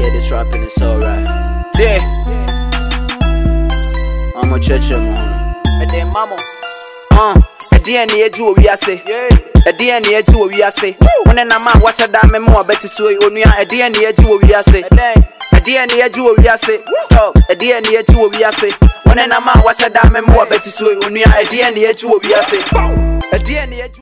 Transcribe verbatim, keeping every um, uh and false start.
Yeah, this rapping is alright. Yeah. I'm a church man. And then mama. Uh, at the end the edge we are say. At the end the edge we are say. When a man watch a damn more better so you at the end the edge we are say. At the end the edge we are say. At the end the edge we are say. When a man watch a damn more better so you at the end the edge we are say. At the end the edge